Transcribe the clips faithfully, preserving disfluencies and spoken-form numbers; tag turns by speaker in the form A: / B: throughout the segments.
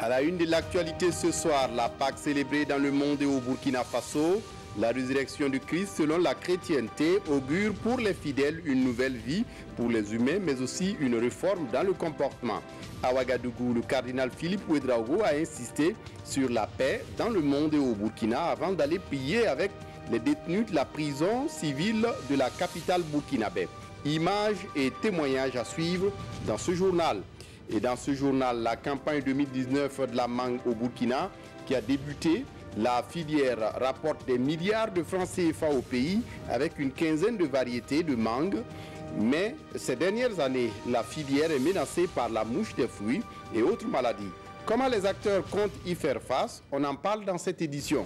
A: À la une de l'actualité ce soir, la Pâque célébrée dans le monde et au Burkina Faso. La résurrection du Christ, selon la chrétienté, augure pour les fidèles une nouvelle vie pour les humains, mais aussi une réforme dans le comportement. À Ouagadougou, le cardinal Philippe Ouédraogo a insisté sur la paix dans le monde et au Burkina avant d'aller prier avec les détenus de la prison civile de la capitale burkinabé. Images et témoignages à suivre dans ce journal. Et dans ce journal, la campagne deux mille dix-neuf de la mangue au Burkina qui a débuté. La filière rapporte des milliards de francs C F A au pays avec une quinzaine de variétés de mangue. Mais ces dernières années, la filière est menacée par la mouche des fruits et autres maladies. Comment les acteurs comptent y faire face? On en parle dans cette édition.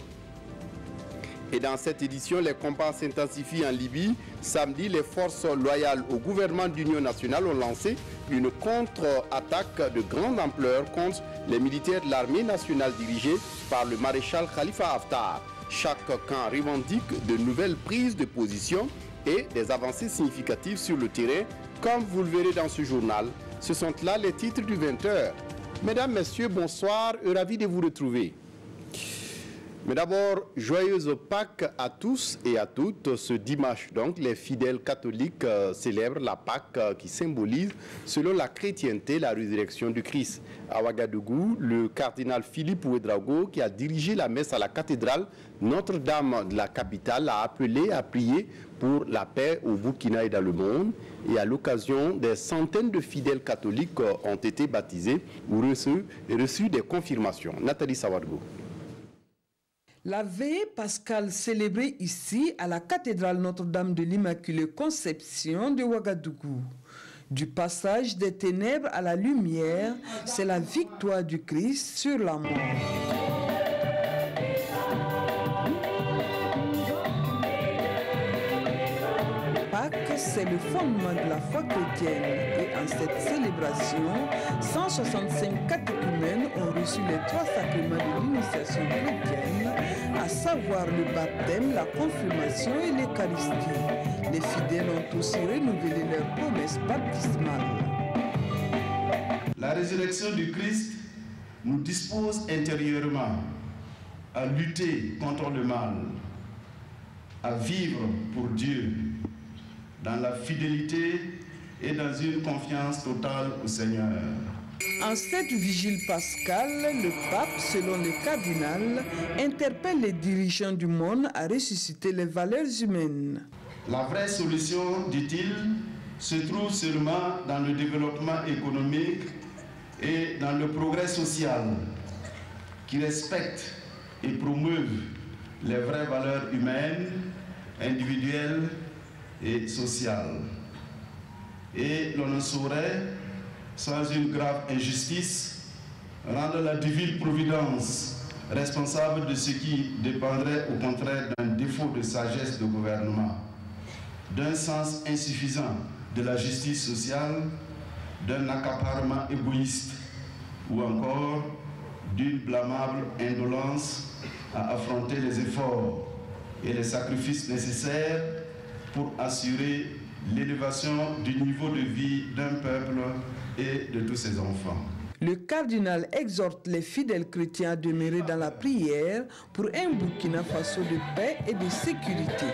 A: Et dans cette édition, les combats s'intensifient en Libye. Samedi, les forces loyales au gouvernement d'union nationale ont lancé une contre-attaque de grande ampleur contre les militaires de l'armée nationale dirigée par le maréchal Khalifa Haftar. Chaque camp revendique de nouvelles prises de position et des avancées significatives sur le terrain, comme vous le verrez dans ce journal. Ce sont là les titres du vingt heures. Mesdames, Messieurs, bonsoir et ravi de vous retrouver. Mais d'abord, joyeuse Pâques à tous et à toutes. Ce dimanche, donc, les fidèles catholiques euh, célèbrent la Pâques euh, qui symbolise, selon la chrétienté, la résurrection du Christ. À Ouagadougou, le cardinal Philippe Ouédraogo, qui a dirigé la messe à la cathédrale Notre-Dame de la capitale, a appelé à prier pour la paix au Burkina et dans le monde. Et à l'occasion, des centaines de fidèles catholiques euh, ont été baptisés ou reçus, reçus des confirmations. Nathalie Sawadgo.
B: La veillée pascale célébrée ici à la cathédrale Notre-Dame de l'Immaculée Conception de Ouagadougou. Du passage des ténèbres à la lumière, c'est la victoire du Christ sur la mort. Pâques, c'est le fondement de la foi chrétienne et en cette célébration, cent soixante-cinq catéchumènes ont reçu les trois sacrements de l'initiation chrétienne, à savoir le baptême, la confirmation et l'Eucharistie. Les fidèles ont aussi renouvelé leurs promesses baptismales.
C: La résurrection du Christ nous dispose intérieurement à lutter contre le mal, à vivre pour Dieu, dans la fidélité et dans une confiance totale au Seigneur.
B: En cette vigile pascale, le pape, selon le cardinal, interpelle les dirigeants du monde à ressusciter les valeurs humaines.
C: La vraie solution, dit-il, se trouve seulement dans le développement économique et dans le progrès social qui respecte et promeuve les vraies valeurs humaines, individuelles et sociales. Et l'on ne saurait, sans une grave injustice, rendre la divine providence responsable de ce qui dépendrait au contraire d'un défaut de sagesse de gouvernement, d'un sens insuffisant de la justice sociale, d'un accaparement égoïste ou encore d'une blâmable indolence à affronter les efforts et les sacrifices nécessaires pour assurer l'élévation du niveau de vie d'un peuple et de tous ses enfants.
B: Le cardinal exhorte les fidèles chrétiens à demeurer dans la prière pour un Burkina Faso de paix et de sécurité.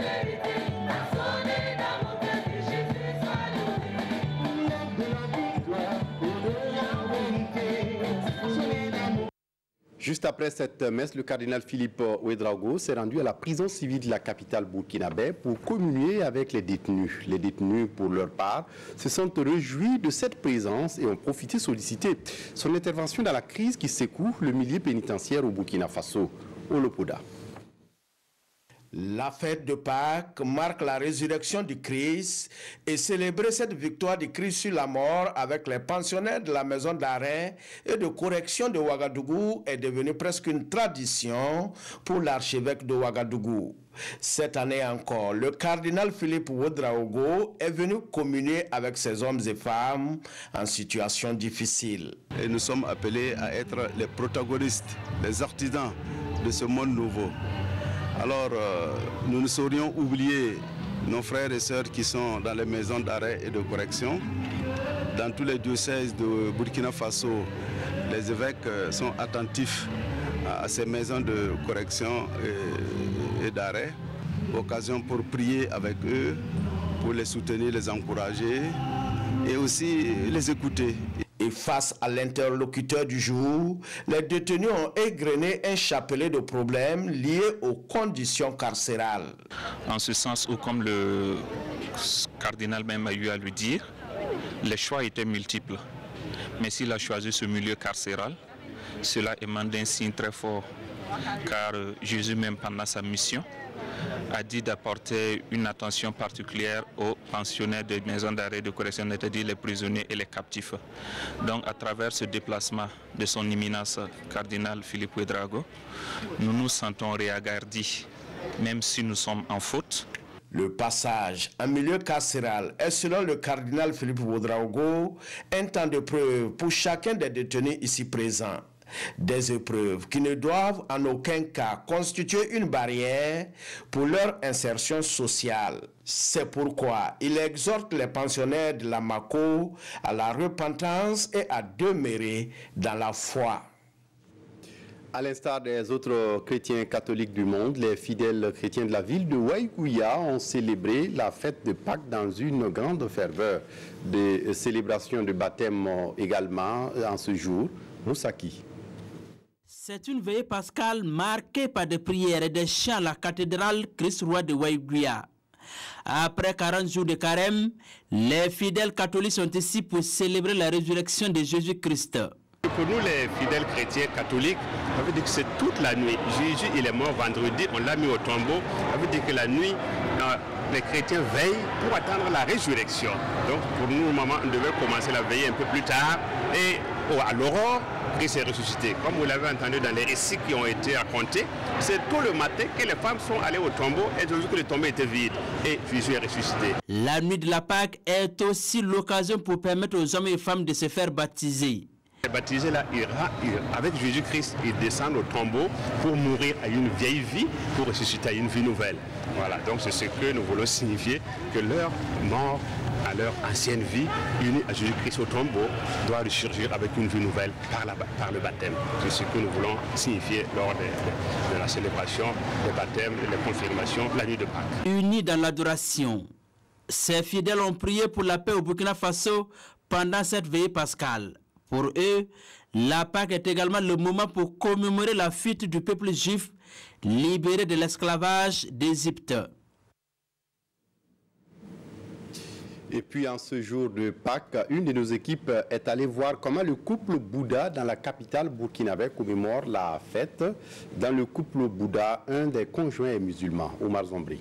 A: Juste après cette messe, le cardinal Philippe Ouédraogo s'est rendu à la prison civile de la capitale burkinabé pour communier avec les détenus. Les détenus, pour leur part, se sont réjouis de cette présence et ont profité solliciter son intervention dans la crise qui secoue le milieu pénitentiaire au Burkina Faso. Olopoda.
D: La fête de Pâques marque la résurrection du Christ et célébrer cette victoire du Christ sur la mort avec les pensionnaires de la maison d'arrêt et de correction de Ouagadougou est devenu presque une tradition pour l'archevêque de Ouagadougou. Cette année encore, le cardinal Philippe Ouédraogo est venu communier avec ces hommes et femmes en situation difficile.
C: Et nous sommes appelés à être les protagonistes, les artisans de ce monde nouveau. Alors, euh, nous ne saurions oublier nos frères et sœurs qui sont dans les maisons d'arrêt et de correction, dans tous les diocèses de Burkina Faso, les évêques sont attentifs à ces maisons de correction et, et d'arrêt. Occasion pour prier avec eux, pour les soutenir, les encourager et aussi les écouter.
D: Et face à l'interlocuteur du jour, les détenus ont égrené un chapelet de problèmes liés aux conditions carcérales.
E: En ce sens où, comme le cardinal même a eu à le dire, les choix étaient multiples. Mais s'il a choisi ce milieu carcéral, cela émane d'un signe très fort, car Jésus même pendant sa mission a dit d'apporter une attention particulière aux pensionnaires des maisons d'arrêt et de correction, c'est-à-dire les prisonniers et les captifs. Donc à travers ce déplacement de son éminence cardinal Philippe Ouédraogo, nous nous sentons réagardis, même si nous sommes en faute.
D: Le passage en milieu carcéral est, selon le cardinal Philippe Ouédraogo, un temps de preuve pour chacun des détenus ici présents. Des épreuves qui ne doivent en aucun cas constituer une barrière pour leur insertion sociale. C'est pourquoi il exhorte les pensionnaires de la Mako à la repentance et à demeurer dans la foi.
A: À l'instar des autres chrétiens catholiques du monde, les fidèles chrétiens de la ville de Waïgouya ont célébré la fête de Pâques dans une grande ferveur. Des célébrations de baptême également en ce jour. Moussaki.
F: C'est une veillée pascale marquée par des prières et des chants à la cathédrale Christ-Roi de Waïgouya. Après quarante jours de carême, les fidèles catholiques sont ici pour célébrer la résurrection de Jésus-Christ.
G: Pour nous, les fidèles chrétiens catholiques, ça veut dire que c'est toute la nuit. Jésus, il est mort vendredi, on l'a mis au tombeau. Ça veut dire que la nuit, euh, les chrétiens veillent pour attendre la résurrection. Donc, pour nous, maman, on devait commencer la veillée un peu plus tard. Et oh, à l'aurore, Christ est ressuscité. Comme vous l'avez entendu dans les récits qui ont été racontés, c'est tôt le matin que les femmes sont allées au tombeau et de que le tombeau était vide. Et Jésus est ressuscité.
F: La nuit de la Pâque est aussi l'occasion pour permettre aux hommes et femmes de se faire baptiser.
G: Les baptisés là, ira, avec Jésus-Christ, ils descendent au tombeau pour mourir à une vieille vie, pour ressusciter à une vie nouvelle. Voilà, donc c'est ce que nous voulons signifier, que leur mort à leur ancienne vie, unie à Jésus-Christ au tombeau, doit ressurgir avec une vie nouvelle par, la, par le baptême. C'est ce que nous voulons signifier lors de, de, de la célébration des baptêmes, des confirmations, la nuit de Pâques.
F: Unis dans l'adoration, ces fidèles ont prié pour la paix au Burkina Faso pendant cette veillée pascale. Pour eux, la Pâque est également le moment pour commémorer la fuite du peuple juif libéré de l'esclavage d'Égypte.
A: Et puis en ce jour de Pâques, une de nos équipes est allée voir comment le couple Bouddha dans la capitale burkinabé commémore la fête. Dans le couple Bouddha, un des conjoints est musulman, Omar Zombri.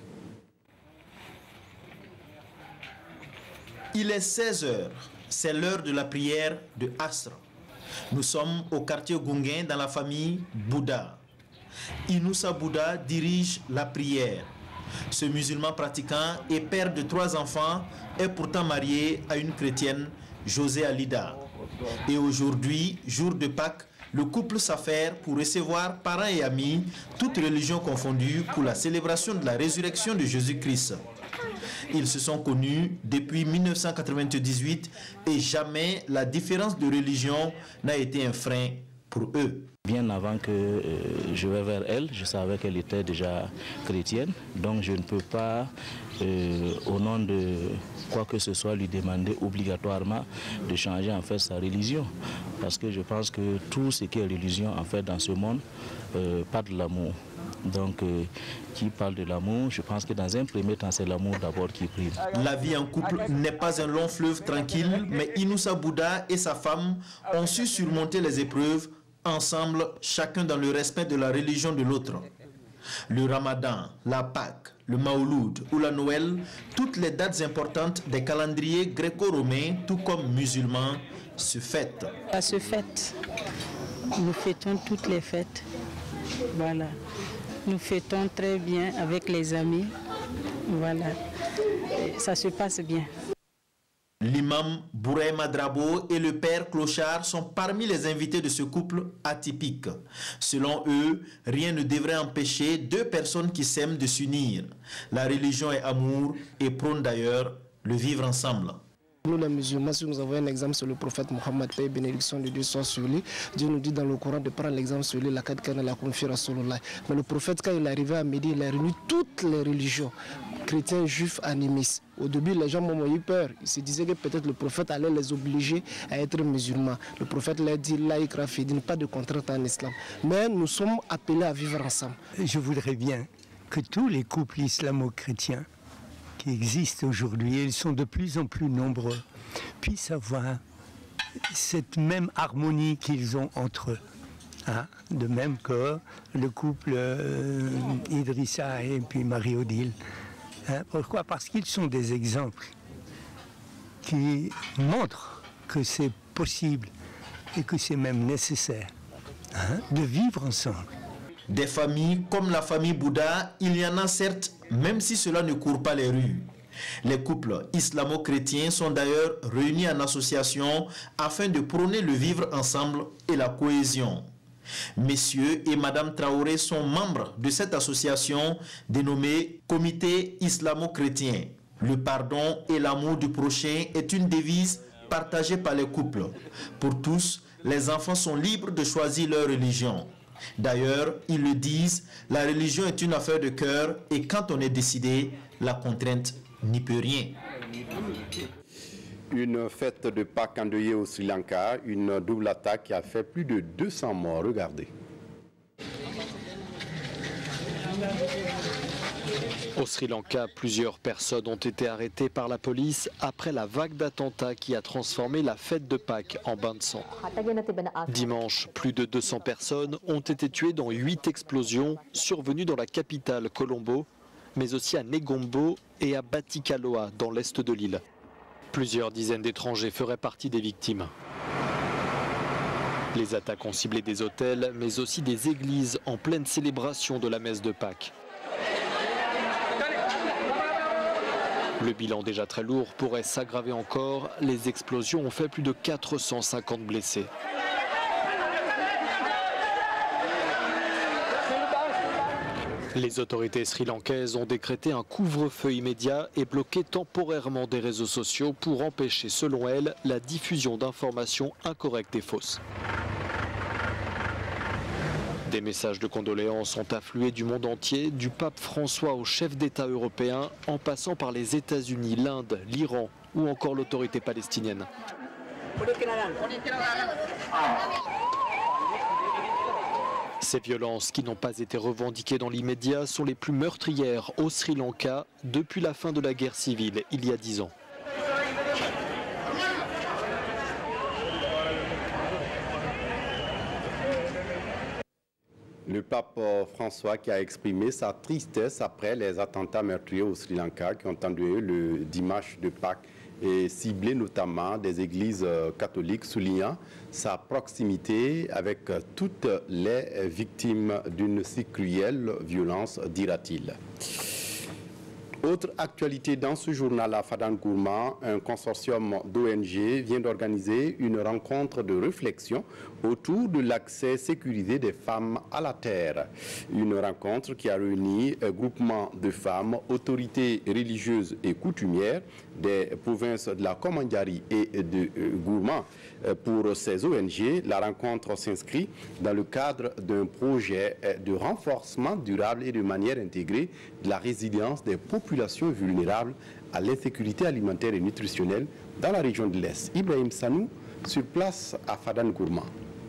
H: Il est seize heures. C'est l'heure de la prière de Asr. Nous sommes au quartier Gunguin dans la famille Bouddha. Inoussa Bouddha dirige la prière. Ce musulman pratiquant et père de trois enfants est pourtant marié à une chrétienne, José Alida. Et aujourd'hui, jour de Pâques, le couple s'affaire pour recevoir parents et amis, toutes religions confondues, pour la célébration de la résurrection de Jésus-Christ. Ils se sont connus depuis mille neuf cent quatre-vingt-dix-huit et jamais la différence de religion n'a été un frein pour eux.
I: Bien avant que euh, je vais vers elle, je savais qu'elle était déjà chrétienne, donc je ne peux pas, euh, au nom de quoi que ce soit, lui demander obligatoirement de changer en fait sa religion. Parce que je pense que tout ce qui est religion en fait dans ce monde euh, parle de l'amour. Donc, euh, qui parle de l'amour, je pense que dans un premier temps, c'est l'amour d'abord qui prime.
H: La vie en couple n'est pas un long fleuve tranquille, mais Inoussa Bouddha et sa femme ont su surmonter les épreuves ensemble, chacun dans le respect de la religion de l'autre. Le Ramadan, la Pâque, le Maouloud ou la Noël, toutes les dates importantes des calendriers gréco-romains, tout comme musulmans, se fêtent.
J: Ça se fête. Nous fêtons toutes les fêtes. Voilà. Nous fêtons très bien avec les amis. Voilà. Ça se passe bien.
H: L'imam Bouraï Madrabo et le père Clochard sont parmi les invités de ce couple atypique. Selon eux, rien ne devrait empêcher deux personnes qui s'aiment de s'unir. La religion est amour et prône d'ailleurs le vivre ensemble.
K: Nous les musulmans, si nous avons un exemple sur le prophète Mohammed, paix et bénédiction de Dieu soit sur lui, Dieu nous dit dans le Coran de prendre l'exemple sur lui, la kadkana la confiance sur Allah. Mais le prophète, quand il est arrivé à Médine, il a réuni toutes les religions, chrétiens, juifs, animistes. Au début, les gens m'ont eu peur. Ils se disaient que peut-être le prophète allait les obliger à être musulmans. Le prophète leur dit, la ikra fi din, pas de contrainte en islam. Mais nous sommes appelés à vivre ensemble.
L: Je voudrais bien que tous les couples islamo-chrétiens qui existent aujourd'hui, ils sont de plus en plus nombreux, puissent avoir cette même harmonie qu'ils ont entre eux. Hein? De même que le couple euh, Idrissa et puis Marie-Odile. Hein? Pourquoi? Parce qu'ils sont des exemples qui montrent que c'est possible et que c'est même nécessaire, hein, de vivre ensemble.
H: Des familles comme la famille Bouddha, il y en a certes, même si cela ne court pas les rues. Les couples islamo-chrétiens sont d'ailleurs réunis en association afin de prôner le vivre ensemble et la cohésion. Messieurs et Madame Traoré sont membres de cette association dénommée Comité islamo-chrétien. Le pardon et l'amour du prochain est une devise partagée par les couples. Pour tous, les enfants sont libres de choisir leur religion. D'ailleurs, ils le disent, la religion est une affaire de cœur et quand on est décidé, la contrainte n'y peut rien.
A: Une fête de Pâques endeuillée au Sri Lanka, une double attaque qui a fait plus de deux cents morts. Regardez.
M: Au Sri Lanka, plusieurs personnes ont été arrêtées par la police après la vague d'attentats qui a transformé la fête de Pâques en bain de sang. Dimanche, plus de deux cents personnes ont été tuées dans huit explosions survenues dans la capitale Colombo, mais aussi à Negombo et à Batikaloa dans l'est de l'île. Plusieurs dizaines d'étrangers feraient partie des victimes. Les attaques ont ciblé des hôtels, mais aussi des églises en pleine célébration de la messe de Pâques. Le bilan déjà très lourd pourrait s'aggraver encore. Les explosions ont fait plus de quatre cent cinquante blessés. Les autorités sri-lankaises ont décrété un couvre-feu immédiat et bloqué temporairement des réseaux sociaux pour empêcher, selon elles, la diffusion d'informations incorrectes et fausses. Des messages de condoléances ont afflué du monde entier, du pape François au chef d'État européen, en passant par les États-Unis, l'Inde, l'Iran ou encore l'autorité palestinienne. Ces violences qui n'ont pas été revendiquées dans l'immédiat sont les plus meurtrières au Sri Lanka depuis la fin de la guerre civile il y a dix ans.
A: Le pape François qui a exprimé sa tristesse après les attentats meurtriers au Sri Lanka qui ont endeuillé le dimanche de Pâques et ciblé notamment des églises catholiques, soulignant sa proximité avec toutes les victimes d'une si cruelle violence, dira-t-il. Autre actualité dans ce journal à Fadan Gourma, un consortium d'O N G vient d'organiser une rencontre de réflexion autour de l'accès sécurisé des femmes à la terre. Une rencontre qui a réuni un groupement de femmes, autorités religieuses et coutumières des provinces de la Comandjari et de Gourma. Pour ces O N G, la rencontre s'inscrit dans le cadre d'un projet de renforcement durable et de manière intégrée de la résilience des populations vulnérables à l'insécurité alimentaire et nutritionnelle dans la région de l'Est. Ibrahim Sanou, sur place à Fadan Gourma.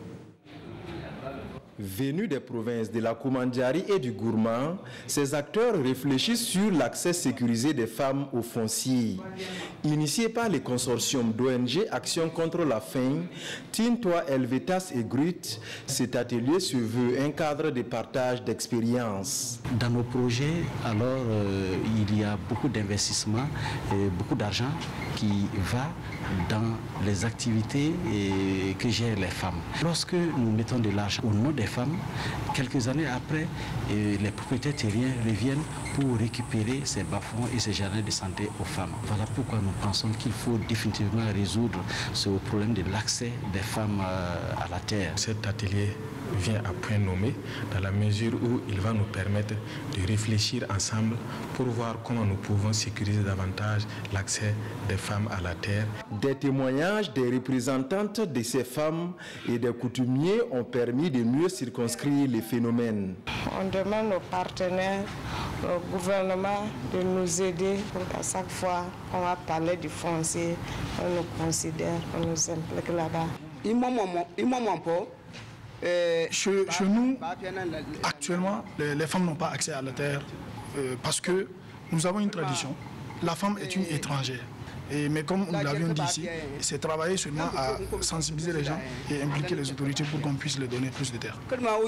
N: Venus des provinces de la Comandjari et du Gourma, ces acteurs réfléchissent sur l'accès sécurisé des femmes au foncier. Initié par les consortiums d'O N G Action contre la faim, Tintoa, Helvetas et Grut, cet atelier se veut un cadre de partage d'expériences.
O: Dans nos projets, alors, euh, il y a beaucoup d'investissements et beaucoup d'argent qui va dans les activités et que gèrent les femmes. Lorsque nous mettons de l'argent au nom des femmes, quelques années après, et les propriétaires terriens reviennent pour récupérer ces bas-fonds et ces jardins de santé aux femmes. Voilà pourquoi nous pensons qu'il faut définitivement résoudre ce problème de l'accès des femmes à la terre.
P: Cet atelier vient à point nommé dans la mesure où il va nous permettre de réfléchir ensemble pour voir comment nous pouvons sécuriser davantage l'accès des femmes à la terre.
N: Des témoignages des représentantes de ces femmes et des coutumiers ont permis de mieux circonscrire les phénomènes.
Q: On demande aux partenaires, au gouvernement de nous aider pour qu'à chaque fois qu'on va parler du foncier, on nous considère, on nous implique là-bas.
R: Chez, chez nous, actuellement, les, les femmes n'ont pas accès à la terre euh, parce que nous avons une tradition. La femme est une étrangère. Et, mais comme nous l'avions dit ici, c'est travailler seulement à sensibiliser les gens et impliquer les autorités pour qu'on puisse leur donner plus de terre.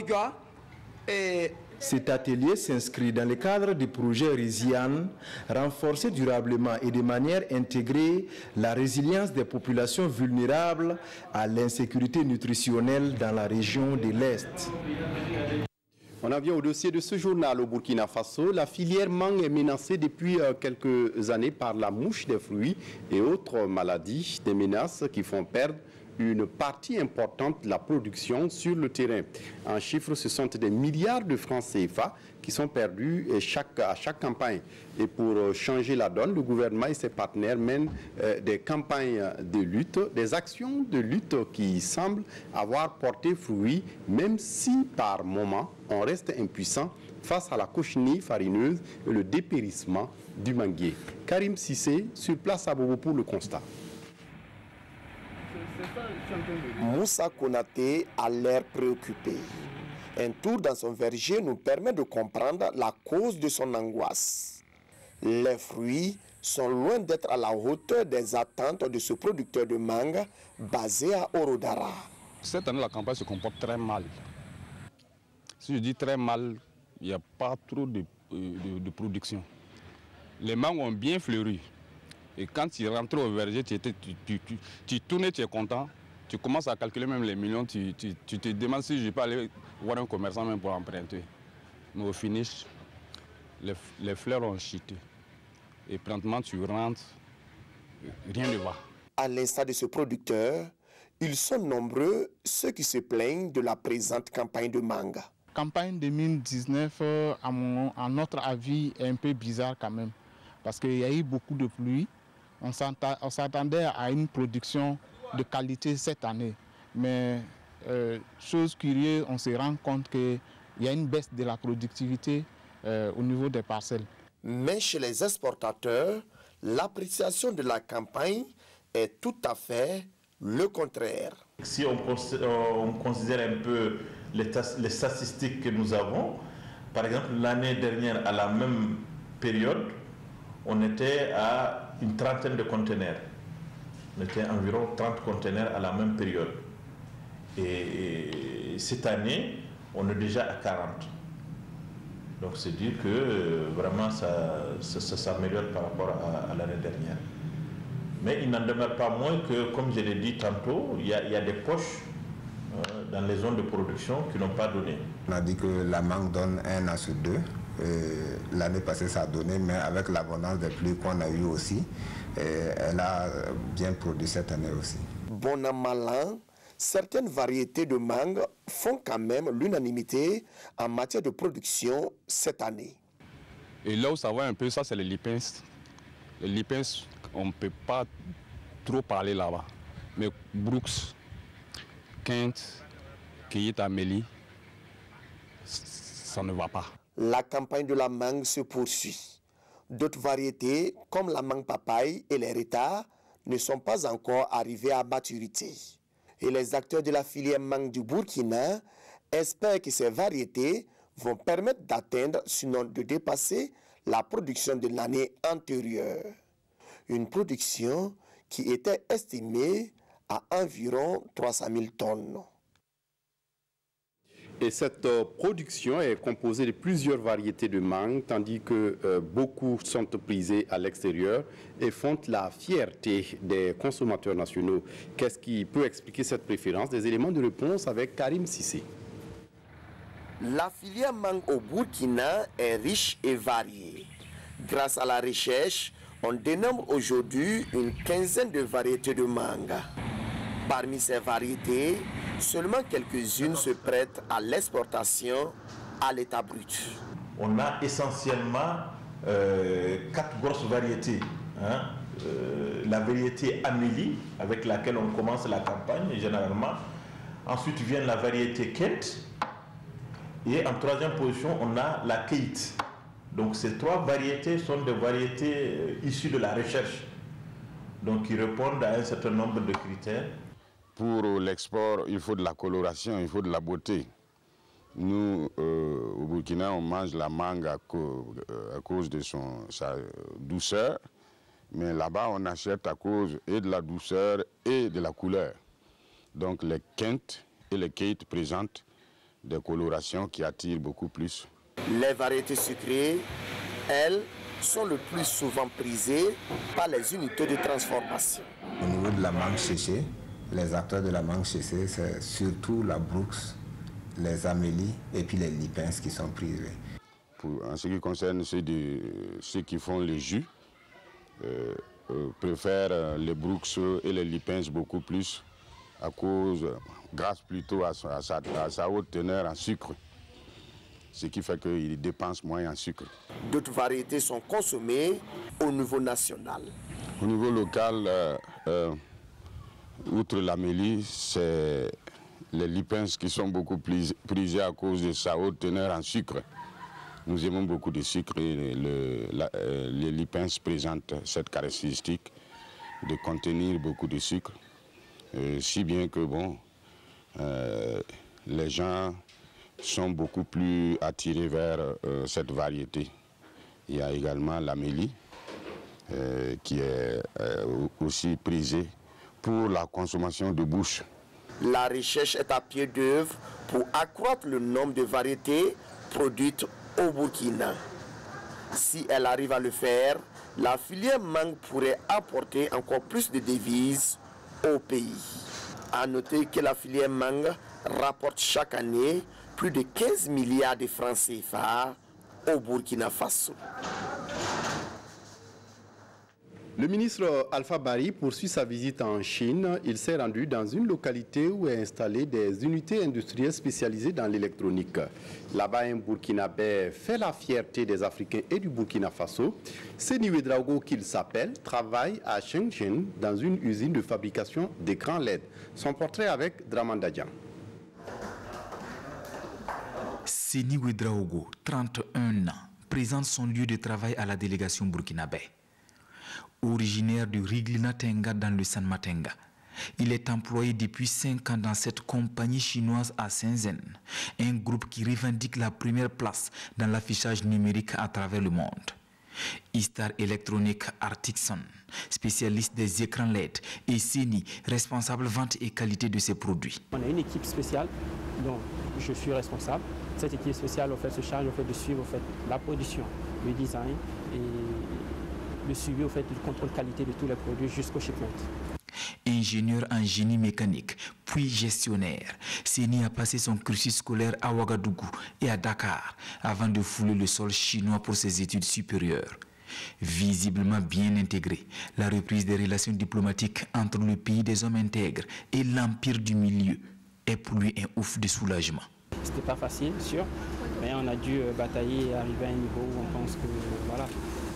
N: Cet atelier s'inscrit dans le cadre du projet Résiliane, renforcer durablement et de manière intégrée la résilience des populations vulnérables à l'insécurité nutritionnelle dans la région de l'Est.
A: On en vient au dossier de ce journal au Burkina Faso. La filière mangue est menacée depuis quelques années par la mouche des fruits et autres maladies, des menaces qui font perdre une partie importante de la production sur le terrain. En chiffres, ce sont des milliards de francs C F A qui sont perdus chaque, à chaque campagne. Et pour changer la donne, le gouvernement et ses partenaires mènent euh, des campagnes de lutte, des actions de lutte qui semblent avoir porté fruit, même si par moment on reste impuissant face à la cochenille farineuse et le dépérissement du manguier. Karim Sissé, sur place à Bobo pour le constat.
S: Moussa Konaté a l'air préoccupé. Un tour dans son verger nous permet de comprendre la cause de son angoisse. Les fruits sont loin d'être à la hauteur des attentes de ce producteur de mangue basé à Orodara.
T: Cette année, la campagne se comporte très mal. Si je dis très mal, il n'y a pas trop de, de, de production. Les mangues ont bien fleuri. Et quand tu rentres au verger, tu, tu, tu, tu, tu tournes, tu es content. Tu commences à calculer même les millions. Tu, tu, tu te demandes si je peux aller voir un commerçant même pour emprunter. Mais au finish, les, les fleurs ont chuté. Et promptement, tu rentres, rien ne va.
S: À l'instar de ce producteur, ils sont nombreux ceux qui se plaignent de la présente campagne de mangue.
U: La campagne deux mille dix-neuf, à, mon, à notre avis, est un peu bizarre quand même. Parce qu'il y a eu beaucoup de pluie. On s'attendait à une production de qualité cette année. Mais, euh, chose curieuse, on se rend compte qu'il y a une baisse de la productivité euh, au niveau des parcelles.
S: Mais chez les exportateurs, l'appréciation de la campagne est tout à fait le contraire.
V: Si on, on considère un peu les, les statistiques que nous avons, par exemple l'année dernière à la même période, on était à une trentaine de conteneurs. On était à environ trente conteneurs à la même période. Et, et cette année, on est déjà à quarante. Donc c'est dire que euh, vraiment ça, ça, ça s'améliore par rapport à, à l'année dernière. Mais il n'en demeure pas moins que, comme je l'ai dit tantôt, il y a, il y a des poches euh, dans les zones de production qui n'ont pas donné.
W: On a dit que la mangue donne un an sur deux. L'année passée, ça a donné, mais avec l'abondance des pluies qu'on a eu aussi, elle a bien produit cette année aussi.
S: Bon an, mal an, certaines variétés de mangue font quand même l'unanimité en matière de production cette année.
T: Et là où ça va un peu, ça c'est les lipins. Les lipins, on ne peut pas trop parler là-bas. Mais Brooks, Kent, Keyit Amélie, ça ne va pas.
S: La campagne de la mangue se poursuit. D'autres variétés, comme la mangue papaye et les retards, ne sont pas encore arrivées à maturité. Et les acteurs de la filière mangue du Burkina espèrent que ces variétés vont permettre d'atteindre, sinon de dépasser, la production de l'année antérieure. Une production qui était estimée à environ trois cent mille tonnes.
A: Et cette euh, production est composée de plusieurs variétés de mangue, tandis que euh, beaucoup sont prisées à l'extérieur et font la fierté des consommateurs nationaux. Qu'est-ce qui peut expliquer cette préférence? Des éléments de réponse avec Karim Sissé.
S: La filière mangue au Burkina est riche et variée. Grâce à la recherche, on dénombre aujourd'hui une quinzaine de variétés de mangue. Parmi ces variétés, seulement quelques-unes se prêtent à l'exportation à l'état brut.
V: On a essentiellement euh, quatre grosses variétés. Hein. Euh, la variété Amélie, avec laquelle on commence la campagne généralement. Ensuite vient la variété Kent. Et en troisième position, on a la Kate. Donc ces trois variétés sont des variétés euh, issues de la recherche. Donc qui répondent à un certain nombre de critères.
B: Pour l'export, il faut de la coloration, il faut de la beauté. Nous, euh, au Burkina, on mange la mangue à, co à cause de son, sa douceur. Mais là-bas, on achète à cause et de la douceur et de la couleur. Donc les Kent et les Kate présentent des colorations qui attirent beaucoup plus.
S: Les variétés sucrées, elles, sont le plus souvent prisées par les unités de transformation.
W: Au niveau de la mangue séchée, les acteurs de la mangue séchée, c'est surtout la Brooks, les Amélie et puis les Lipins qui sont prisés.
B: Pour, en ce qui concerne ceux, de, ceux qui font le jus, euh, euh, préfèrent euh, les Brooks et les Lipins beaucoup plus à cause, grâce plutôt à sa, à sa, à sa haute teneur en sucre. Ce qui fait qu'ils dépensent moins en sucre.
S: D'autres variétés sont consommées au niveau national.
B: Au niveau local, euh, euh, outre l'Amélie, c'est les Lipins qui sont beaucoup plus prisés à cause de sa haute teneur en sucre. Nous aimons beaucoup de sucre et le, la, euh, les Lipins présentent cette caractéristique de contenir beaucoup de sucre. Euh, si bien que bon, euh, les gens sont beaucoup plus attirés vers euh, cette variété. Il y a également l'Amélie euh, qui est euh, aussi prisée pour la consommation de bouche.
S: La recherche est à pied d'œuvre pour accroître le nombre de variétés produites au Burkina. Si elle arrive à le faire, la filière mangue pourrait apporter encore plus de devises au pays. À noter que la filière mangue rapporte chaque année plus de quinze milliards de francs C F A au Burkina Faso.
A: Le ministre Alpha Bari poursuit sa visite en Chine. Il s'est rendu dans une localité où est installé des unités industrielles spécialisées dans l'électronique. Là-bas, un Burkinabé fait la fierté des Africains et du Burkina Faso. Seni Ouedraogo, qu'il s'appelle, travaille à Shenzhen dans une usine de fabrication d'écrans L E D. Son portrait avec Dramanda Dian.
C: Seni Ouedraogo, trente et un ans, présente son lieu de travail à la délégation burkinabé. Originaire de Riglina Tenga dans le San Matenga, il est employé depuis cinq ans dans cette compagnie chinoise à Shenzhen, un groupe qui revendique la première place dans l'affichage numérique à travers le monde. Istar Electronic Artisan, spécialiste des écrans L E D, et Seni, responsable vente et qualité de ses produits.
E: On a une équipe spéciale dont je suis responsable. Cette équipe spéciale en fait, se charge en fait, de suivre en fait, la production, le design et le suivi en fait, du contrôle qualité de tous les produits jusqu'au shipment.
C: Ingénieur en génie mécanique, puis gestionnaire, Seni a passé son cursus scolaire à Ouagadougou et à Dakar avant de fouler le sol chinois pour ses études supérieures. Visiblement bien intégré, la reprise des relations diplomatiques entre le pays des hommes intègres et l'empire du milieu est pour lui un ouf de soulagement.
E: C'était pas facile, sûr, mais on a dû batailler et arriver à un niveau où on pense que voilà,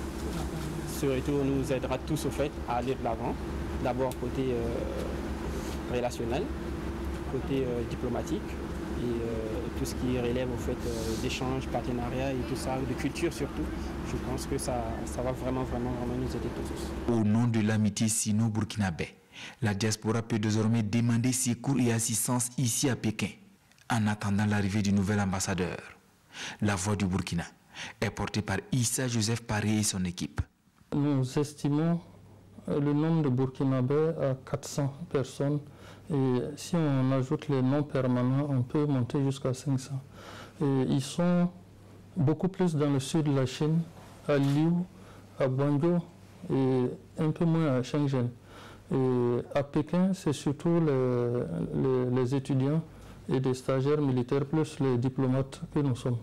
E: ce retour nous aidera tous au fait à aller de l'avant. D'abord côté euh, relationnel, côté euh, diplomatique et euh, tout ce qui relève au fait euh, d'échanges, partenariats et tout ça, de culture surtout. Je pense que ça, ça va vraiment, vraiment, vraiment nous aider tous.
C: Au nom de l'amitié sino-burkinabé, la diaspora peut désormais demander secours et assistance ici à Pékin, en attendant l'arrivée du nouvel ambassadeur. La voix du Burkina est portée par Issa Joseph Paré et son équipe.
X: Nous estimons le nombre de Burkinabés à quatre cents personnes et si on ajoute les non permanents, on peut monter jusqu'à cinq cents. Et ils sont beaucoup plus dans le sud de la Chine, à Liu, à Guangzhou et un peu moins à Shenzhen. Et à Pékin, c'est surtout les, les, les étudiants et des stagiaires militaires plus les diplomates que nous sommes.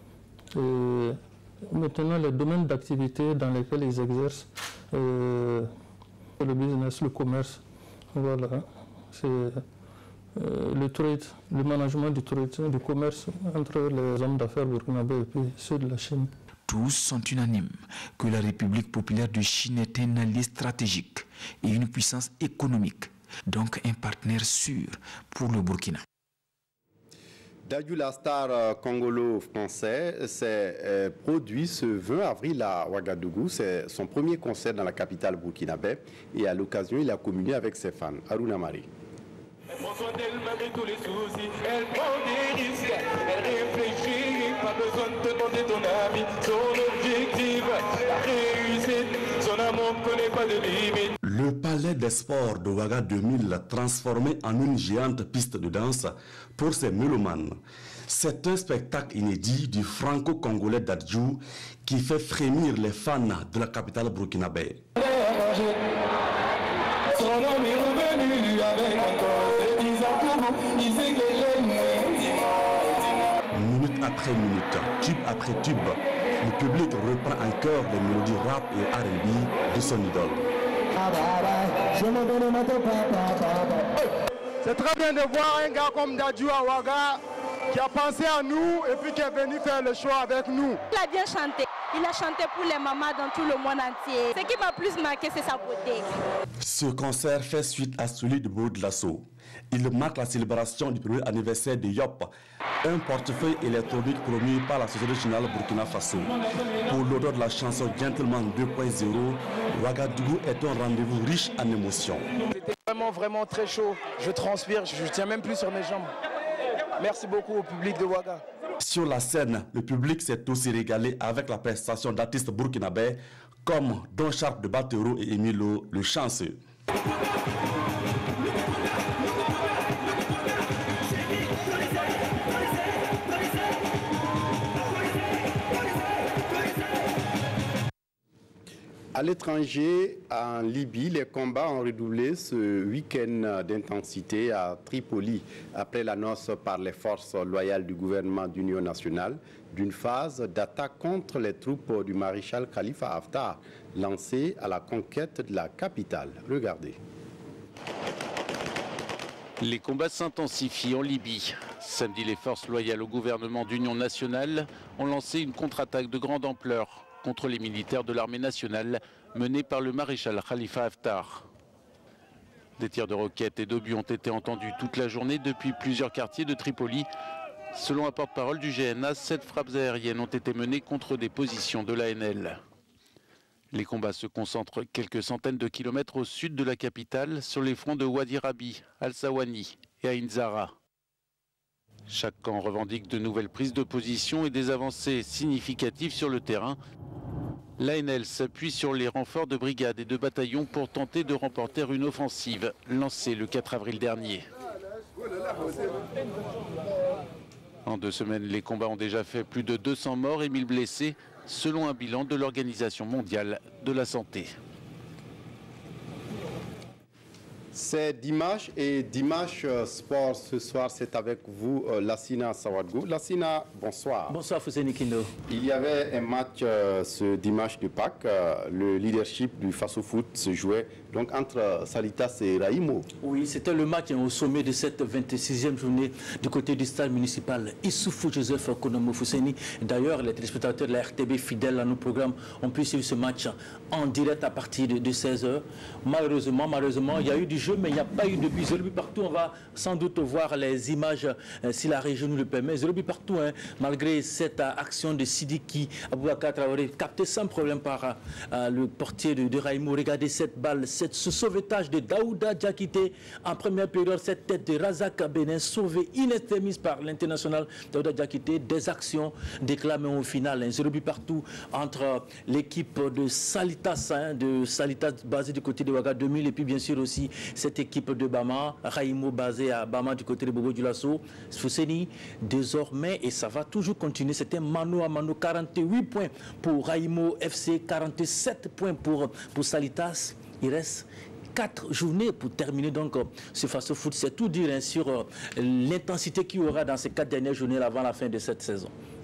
X: Et maintenant, les domaines d'activité dans lesquels ils exercent, euh, le business, le commerce, voilà. c'est euh, le trade, le management du trade, du commerce entre les hommes d'affaires burkinabés et puis ceux de la Chine.
C: Tous sont unanimes que la République populaire de Chine est un allié stratégique et une puissance économique, donc un partenaire sûr pour le Burkina.
A: Dadju, la star congolo-français, s'est euh, produit ce vingt avril à Ouagadougou. C'est son premier concert dans la capitale burkinabé et à l'occasion, il a communié avec ses fans. Aruna Mari.
D: Elle prend soin d'elle malgré tous les soucis, elle prend des risques, elle réfléchit, pas besoin de te demander ton avis, son objectif, la réussite, son amour ne connaît pas de limite.
F: Le palais des sports de Ouaga deux mille transformé en une géante piste de danse pour ses mélomanes. C'est un spectacle inédit du franco-congolais Dadju qui fait frémir les fans de la capitale burkinabé.
D: Son homme est revenu avec encore des dix ans pour vous, il sait que j'aime.
F: Minute après minute, tube après tube, le public reprend en chœur les mélodies rap et R and B de son idole.
G: C'est très bien de voir un gars comme Dadju à Ouaga qui a pensé à nous et puis qui est venu faire le choix avec nous.
I: Il a bien chanté. Il a chanté pour les mamans dans tout le monde entier. Ce qui m'a plus marqué, c'est sa beauté.
F: Ce concert fait suite à celui de Bodo Lasso. Il marque la célébration du premier anniversaire de Yop, un portefeuille électronique promu par la Société générale Burkina Faso. Pour l'auteur de la chanson Gentleman deux point zéro, Ouagadougou est un rendez-vous riche en émotions.
G: C'était vraiment, vraiment très chaud. Je transpire, je ne tiens même plus sur mes jambes. Merci beaucoup au public de Ouaga.
F: Sur la scène, le public s'est aussi régalé avec la prestation d'artistes burkinabés comme Don Charles de Batero et Emilo le chanceux.
A: À l'étranger, en Libye, les combats ont redoublé ce week-end d'intensité à Tripoli, après l'annonce par les forces loyales du gouvernement d'union nationale d'une phase d'attaque contre les troupes du maréchal Khalifa Haftar, lancée à la conquête de la capitale. Regardez.
Y: Les combats s'intensifient en Libye. Samedi, les forces loyales au gouvernement d'union nationale ont lancé une contre-attaque de grande ampleur contre les militaires de l'armée nationale menée par le maréchal Khalifa Haftar. Des tirs de roquettes et d'obus ont été entendus toute la journée depuis plusieurs quartiers de Tripoli. Selon un porte-parole du G N A, sept frappes aériennes ont été menées contre des positions de l'A N L. Les combats se concentrent quelques centaines de kilomètres au sud de la capitale, sur les fronts de Wadi Rabi, Al-Sawani et Ain Zara. Chaque camp revendique de nouvelles prises de position et des avancées significatives sur le terrain. L'A N L s'appuie sur les renforts de brigades et de bataillons pour tenter de remporter une offensive lancée le quatre avril dernier. En deux semaines, les combats ont déjà fait plus de deux cents morts et mille blessés, selon un bilan de l'Organisation mondiale de la santé.
A: C'est Dimanche et Dimanche Sport ce soir, c'est avec vous euh, Lassina Sawadgou. Lassina, bonsoir.
Z: Bonsoir Fousseni Kindo.
A: Il y avait un match euh, ce dimanche de Pâques. Euh, le leadership du Faso Foot se jouait donc entre Salitas et Raimo.
Z: Oui, c'était le match au sommet de cette vingt-sixième journée du côté du stade municipal Issoufou Joseph Konomo Fousseni. D'ailleurs, les téléspectateurs de la R T B fidèles à nos programmes ont pu suivre ce match en direct à partir de, de seize heures. Malheureusement, malheureusement, il y a eu du jeu, mais il n'y a pas eu de but. Zéro but partout. On va sans doute voir les images euh, si la région nous le permet. Zéro but partout, hein, malgré cette euh, action de Sidiki Aboubakar Traoré, capté sans problème par euh, le portier de, de Raimo. Regardez cette balle, cette, ce sauvetage de Daouda Diakité en première période, cette tête de Razak Benin sauvée in extremis par l'international Daouda Diakité. Des actions déclamées au final. Hein, zéro but partout entre l'équipe de Salitas, hein, de Salitas basée du côté de Ouaga deux mille et puis bien sûr aussi cette équipe de Bama, Raimo basé à Bama du côté de Bobo Dioulasso. Fousseni, désormais, et ça va toujours continuer, c'était mano à mano, quarante-huit points pour Raimo F C, quarante-sept points pour, pour Salitas. Il reste quatre journées pour terminer donc ce Faso Foot. C'est tout dire hein, sur euh, l'intensité qu'il y aura dans ces quatre dernières journées avant la fin de cette saison.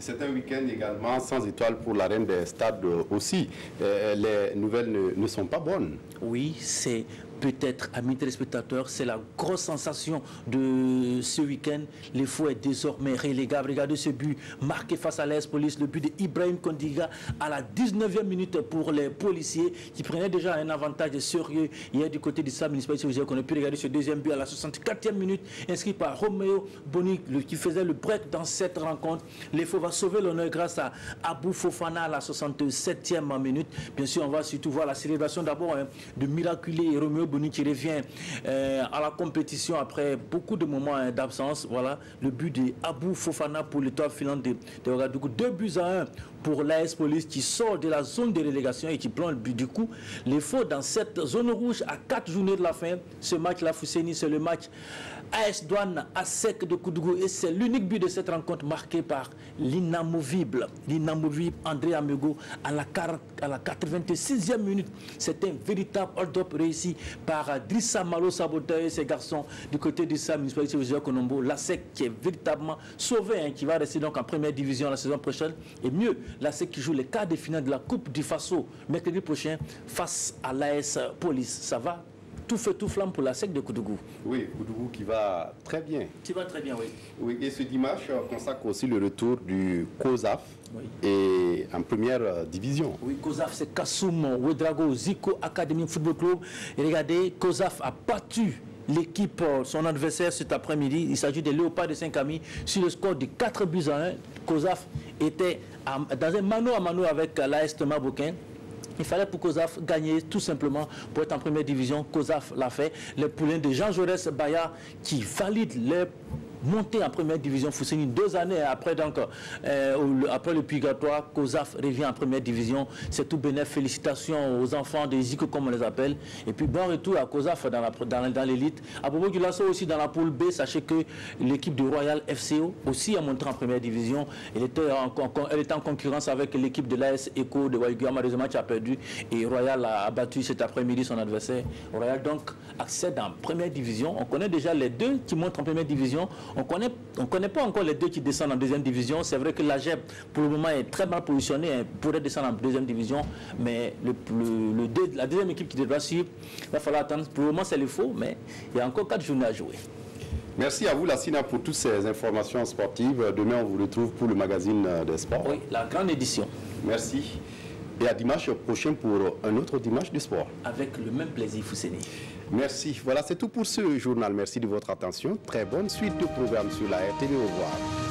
A: C'est un week-end également sans étoile pour la reine des stades aussi. Euh, les nouvelles ne, ne sont pas bonnes.
Z: Oui, c'est peut-être, amis téléspectateurs, c'est la grosse sensation de ce week-end. Les faux est désormais relégable. Regardez ce but marqué face à l'A S Police, le but d'Ibrahim Kondiga à la dix-neuvième minute pour les policiers qui prenaient déjà un avantage sérieux hier du côté du stade municipal. On a pu regarder ce deuxième but à la soixante-quatrième minute, inscrit par Roméo Boni, qui faisait le break dans cette rencontre. Les faux va sauver l'honneur grâce à Abou Fofana à la soixante-septième minute. Bien sûr, on va surtout voir la célébration d'abord hein, de Miraculé et Roméo Boni qui revient euh, à la compétition après beaucoup de moments hein, d'absence. Voilà le but de Abou Fofana pour l'étoile filante de, de Ouagadougou. Deux buts à un pour l'A S Police qui sort de la zone de relégation et qui prend le but. Du coup, les faux dans cette zone rouge à quatre journées de la fin. Ce match-là, Fousseni, c'est le match A S Douane à sec de Koudougou et c'est l'unique but de cette rencontre marqué par l'inamovible, l'inamovible André Amego à la, à la quatre-vingt-sixième minute. C'est un véritable hold-up réussi par Drissa Malo Saboteur et ses garçons du côté du S A M municipalité de Konombo. La S E C qui est véritablement sauvé, hein, qui va rester donc en première division la saison prochaine. Et mieux, la S E C qui joue les quarts de finale de la Coupe du Faso mercredi prochain face à l'A S Police. Ça va tout feu, tout flamme pour la S E C de Koudougou.
A: Oui, Koudougou qui va très bien.
Z: Qui va très bien, oui.
A: Oui, et ce dimanche, on consacre aussi le retour du COSAF oui. et en première division.
Z: Oui, COSAF, c'est Kassoum, Ouedraogo, Zico Academy Football Club. Et regardez, COSAF a battu l'équipe, son adversaire cet après-midi. Il s'agit des Léopards de Saint-Camille sur le score de quatre buts à un. COSAF était dans un mano à mano avec l'A S Thomas Boquin. Il fallait pour COSAF gagner tout simplement pour être en première division. COSAF l'a fait. Les poulains de Jean Jaurès Baya qui valident les montée en première division. Fousseni, deux années après, donc, euh, après le purgatoire, COSAF revient en première division. C'est tout bénéf. Félicitations aux enfants des Zico, comme on les appelle. Et puis bon retour à COSAF dans, la, dans, dans l'élite. À Bobo Gulasso aussi dans la poule B. Sachez que l'équipe de Royal F C O aussi a monté en première division. Elle était en, en, elle était en concurrence avec l'équipe de l'A S Eco de Waïguama. Le match a perdu et Royal a battu cet après-midi son adversaire. Royal donc accède en première division. On connaît déjà les deux qui montent en première division. On ne connaît, on connaît pas encore les deux qui descendent en deuxième division. C'est vrai que la G E P, pour le moment, est très mal positionnée. Elle pourrait descendre en deuxième division. Mais le, le, le deux, la deuxième équipe qui devra suivre, il va falloir attendre. Pour le moment, c'est le faux, mais il y a encore quatre journées à jouer.
A: Merci à vous, Lassina, pour toutes ces informations sportives. Demain, on vous retrouve pour le magazine des sports.
Z: Oui, la grande édition.
A: Merci. Et à dimanche prochain pour un autre dimanche du sport.
Z: Avec le même plaisir, Fousseni.
A: Merci. Voilà, c'est tout pour ce journal. Merci de votre attention. Très bonne suite de programmes sur la R T V. Au revoir.